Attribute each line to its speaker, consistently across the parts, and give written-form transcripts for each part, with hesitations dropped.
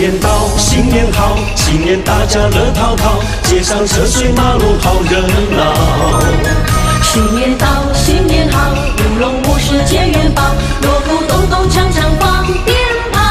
Speaker 1: 年到，新年好，新年大家乐淘淘，街上车水马龙好热闹。
Speaker 2: 新年到，新年好，舞龙舞狮结元宝，锣鼓咚咚锵锵放鞭炮，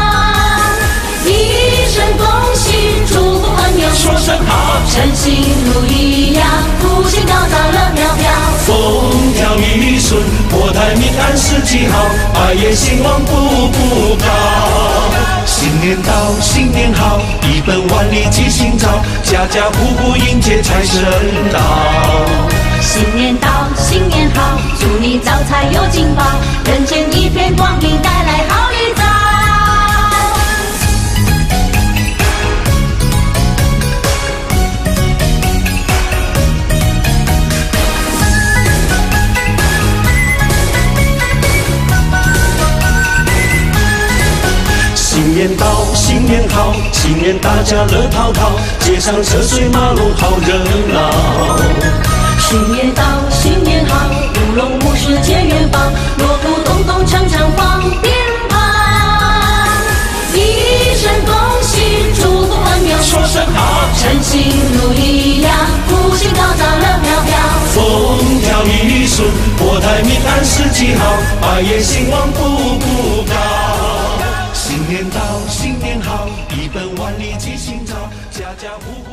Speaker 2: 一声恭喜，祝福朋友
Speaker 1: 说声好，
Speaker 2: 称心如意呀，福星高照乐飘飘，
Speaker 1: 风调雨顺，国泰民安是吉好，百业兴旺步步高。新年到，新年好，一本万利吉星照，家家户户迎接财神到。
Speaker 2: 新年到，新年好，祝你招财有金宝，人间一片光明，带来好预兆。
Speaker 1: 新年到，新年好，新年大家乐淘淘，街上车水马龙好热闹。
Speaker 2: 新年到，新年好，舞龙舞狮结元宝，锣鼓咚咚锵锵放鞭炮，一声恭喜，祝福朋友
Speaker 1: 说声好，
Speaker 2: 称心如意呀，福星高照乐飘飘，
Speaker 1: 风调雨顺，国泰民安是吉好，百业兴旺步步高。新年到，新年好，一本万利吉星照，家家户户